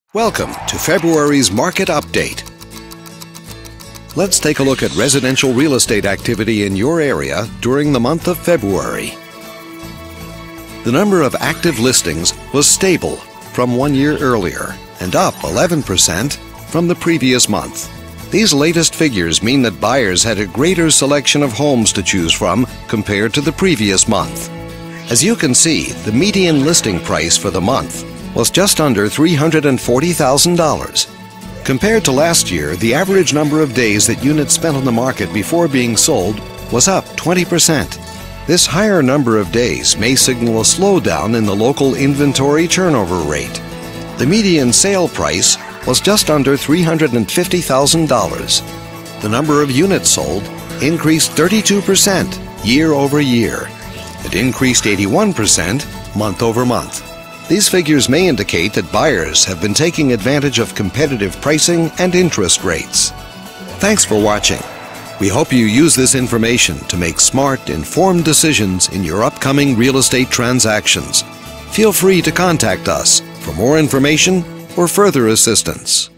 Welcome to February's Market Update. Let's take a look at residential real estate activity in your area during the month of February. The number of active listings was stable from 1 year earlier and up 11% from the previous month. These latest figures mean that buyers had a greater selection of homes to choose from compared to the previous month. As you can see, the median listing price for the month was just under $340,000. Compared to last year, the average number of days that units spent on the market before being sold was up 20%. This higher number of days may signal a slowdown in the local inventory turnover rate. The median sale price was just under $350,000. The number of units sold increased 32% year over year. It increased 81% month over month. These figures may indicate that buyers have been taking advantage of competitive pricing and interest rates. Thanks for watching. We hope you use this information to make smart, informed decisions in your upcoming real estate transactions. Feel free to contact us for more information or further assistance.